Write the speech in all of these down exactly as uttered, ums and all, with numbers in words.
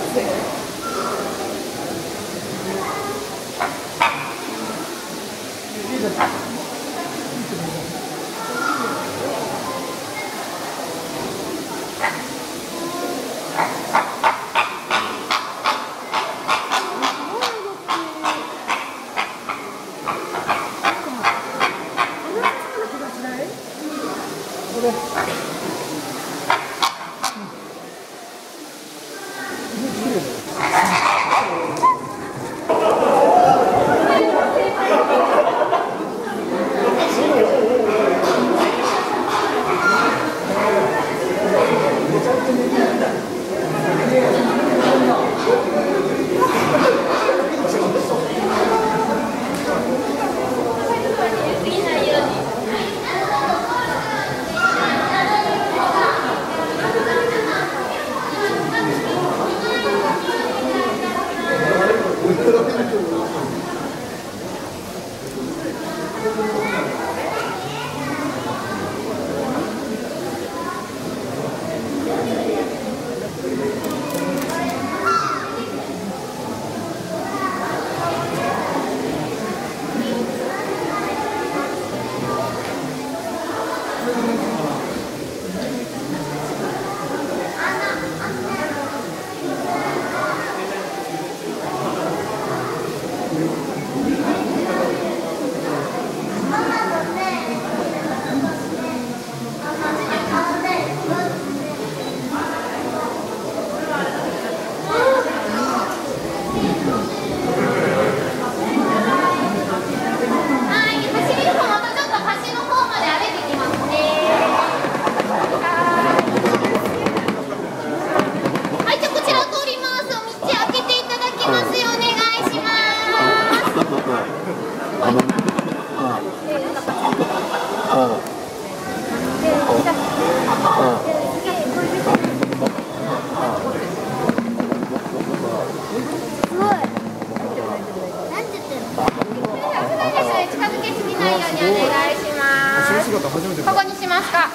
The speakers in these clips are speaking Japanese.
ここにしますか。はい。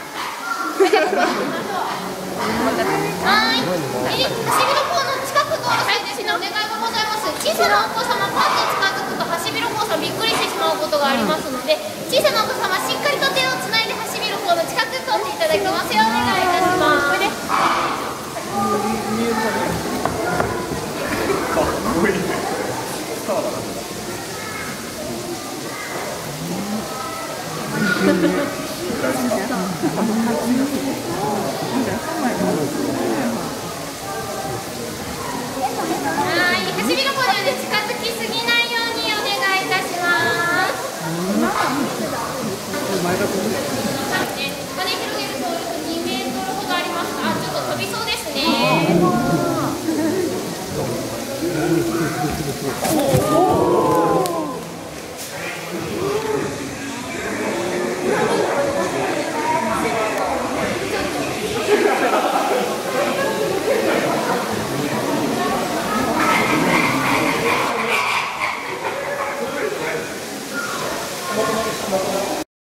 え、ハシビロコウの近く通る際ですね、お願いがございます。小さなお子様パッと近づくとハシビロコウさんびっくりしてしまうことがありますので、小さなお子様しっかりと手をつないでハシビロコウの近く通っていただきますようお願いいたします。かっこいいね。スターだな。はい、ハシビロコウにはね、近づきすぎないようにお願いいたします。羽広げるとにメートルほどありますが、ちょっと飛びそうですね。